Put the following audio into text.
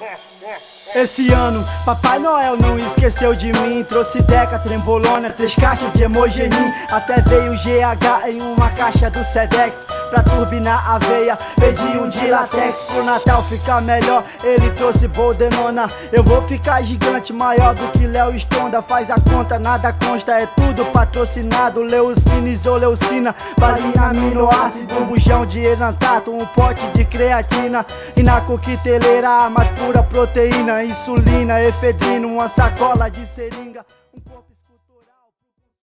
Esse ano, Papai Noel não esqueceu de mim. Trouxe Deca, Trembolona, 3 caixas de Hemogenin. Até veio GH em uma caixa do Sedex pra turbinar a veia. Pedi um de latex pro Natal ficar melhor. Ele trouxe Boldenona. Eu vou ficar gigante, maior do que Léo Stronda. Faz a conta, nada consta, é tudo patrocinado. Leucina, isoleucina, valina, aminoácido, um bujão de enantato, um pote de creatina. E na coqueteleira a mais pura proteína, insulina, efedrina, uma sacola de seringa, um corpo...